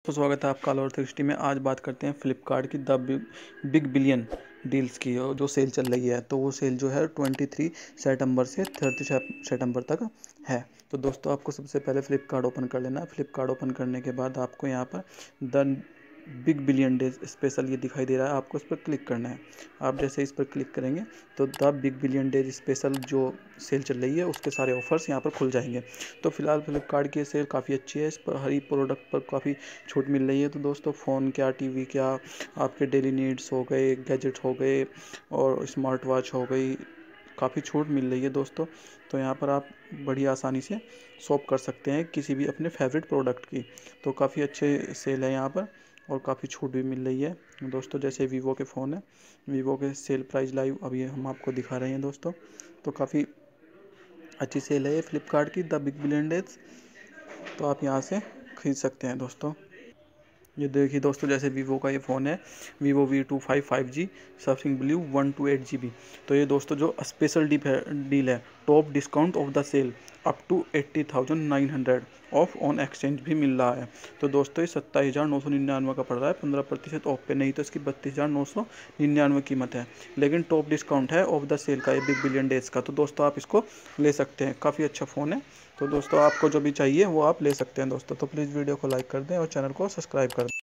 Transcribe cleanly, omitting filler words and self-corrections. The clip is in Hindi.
दोस्तों स्वागत है आपका ऑल ओवर 360 में। आज बात करते हैं फ्लिपकार्ट की द बिग बिलियन डील्स की जो सेल चल रही है। तो वो सेल जो है 23 सितंबर से 30 सितंबर तक है। तो दोस्तों आपको सबसे पहले फ्लिपकार्ट ओपन कर लेना है। फ्लिपकार्ट ओपन करने के बाद आपको यहाँ पर the big billion days special ये दिखाई दे रहा है, आपको इस पर क्लिक करना है। आप जैसे इस पर क्लिक करेंगे तो the big billion days special जो सेल चल रही है उसके सारे ऑफर्स यहाँ पर खुल जाएंगे। तो फिलहाल फ्लिपकार्ट की सेल काफ़ी अच्छी है, इस पर हर एक प्रोडक्ट पर काफ़ी छूट मिल रही है। तो दोस्तों फ़ोन क्या, टीवी क्या, आपके डेली नीड्स हो गए, गैजेट हो गए और स्मार्ट वॉच हो गई, काफ़ी छूट मिल रही है दोस्तों। तो यहाँ पर आप बड़ी आसानी से शॉप कर सकते हैं किसी भी अपने फेवरेट प्रोडक्ट की। तो काफ़ी अच्छे सेल है यहाँ पर और काफ़ी छूट भी मिल रही है दोस्तों। जैसे वीवो के फ़ोन है, वीवो के सेल प्राइस लाइव अभी हम आपको दिखा रहे हैं दोस्तों। तो काफ़ी अच्छी सेल है ये फ्लिपकार्ट की द बिग बिलियन डेज। तो आप यहाँ से खरीद सकते हैं दोस्तों। ये देखिए दोस्तों, जैसे वीवो का ये फ़ोन है Vivo V25 5G surfing blue 128 GB। तो ये दोस्तों जो स्पेशल डील है, top discount off the sale up to 80,900 off on exchange भी मिल रहा है। तो दोस्तों ये 27,999 का पड़ रहा है 15% ऑफ पे, नहीं तो इसकी 32,999 कीमत है। लेकिन टॉप डिस्काउंट है ऑफ द सेल का, ये बिग बिलियन डेज का। तो दोस्तों आप इसको ले सकते हैं, काफ़ी अच्छा फ़ोन है। तो दोस्तों आपको जो भी चाहिए वो आप ले सकते हैं दोस्तों। तो प्लीज़ वीडियो को लाइक कर दें और चैनल को सब्सक्राइब कर दें।